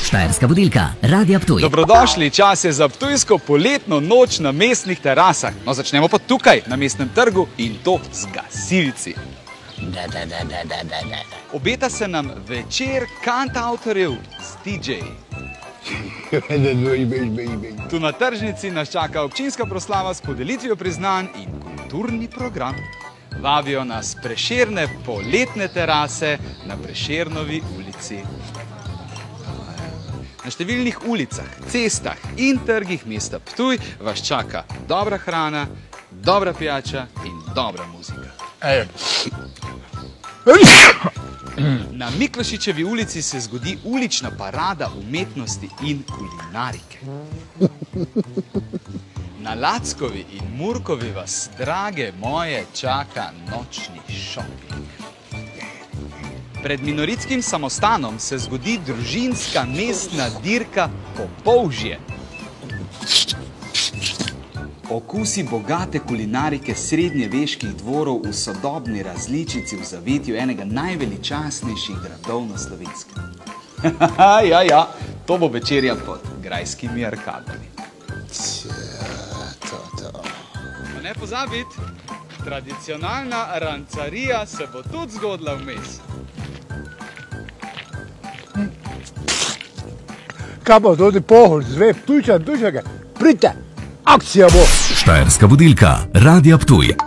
Štajerska budilka, Radia Ptuj. Dobrodošli, čas je za ptujsko poletno noč na mestnih terasah. No, začnemo pa tukaj, na mestnem trgu, in to z gasilci. Obeta se nam večer kantavtorjev z DJ-ji. Tu na tržnici nas čaka občinska proslava s podelitvijo priznanj in kulturni program. Vabijo nas Prešerne poletne terase na Prešernovi ulici. Na številnih ulicah, cestah in trgih mesta Ptuj vas čaka dobra hrana, dobra pijača in dobra muzika. Na Miklošičevi ulici se zgodi ulična parada umetnosti in kulinarike. Na Lackovi in Murkovi vas, drage moje, čaka nočni šoping. Pred Minoritskim samostanom se zgodi družinska mestna dirka Popovžje. Okusi bogate kulinarike srednjeveških dvorov v sodobni različici v zavetju enega najveličastnejših gradov na Slovenskem. Ja, to bo večerja pod grajskimi arkadami. Ne pozabiti, tradicionalna rancarija se bo tudi zgodila vmes. Kaj bo tudi pohod, zve Ptujčan, pridite, akcija bo! Štajerska budilka, Radia Ptuj.